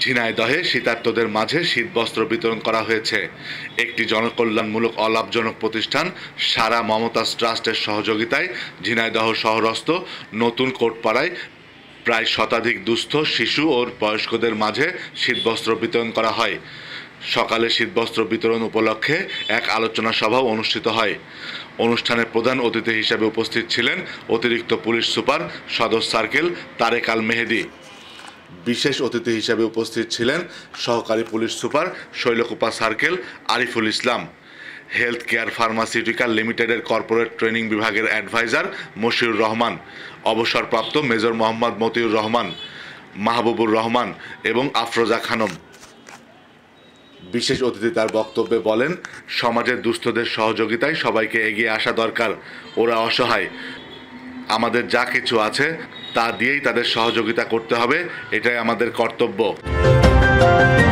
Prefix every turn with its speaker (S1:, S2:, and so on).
S1: ঝিনাইদহে শীতার্তদের মাঝে শীতবস্ত্র বিতরণ করা হয়েছে। একটি জনকল্যাণমূলক অলাভজনক প্রতিষ্ঠান সারা মমতাজ ট্রাস্টের সহযোগিতায় ঝিনাইদহ শহরস্থ নতুন কোটপাড়ায় প্রায় শতাধিক দুস্থ শিশু ও বয়স্কদের মাঝে শীতবস্ত্র বিতরণ করা হয়। সকালে শীতবস্ত্র বিতরণ উপলক্ষে এক আলোচনা সভাও অনুষ্ঠিত হয়। অনুষ্ঠানে প্রধান অতিথি হিসেবে উপস্থিত ছিলেন অতিরিক্ত পুলিশ সুপার সদর সার্কেল তারেক আল মেহেদি। বিশেষ অতিথি হিসেবে উপস্থিত ছিলেন সহকারী police super Shailkupa circle Ariful Islam, health care pharmaceutical লিমিটেডের কর্পোরেট ট্রেনিং বিভাগের অ্যাডভাইজার মশিউর রহমান, অবসরপ্রাপ্ত মেজর মোহাম্মদ মতিউর রহমান, মাহবুবুর রহমান এবং আফরোজা খানম। বিশেষ অতিথি তার বক্তব্যে বলেন, সমাজের দুস্থদের সহযোগিতায় সবাইকে এগিয়ে আসা দরকার। ওরা অসহায়, আমাদের যা কিছু আছে তা দিয়েই তাদের সহযোগিতা করতে হবে, এটাই আমাদের কর্তব্য।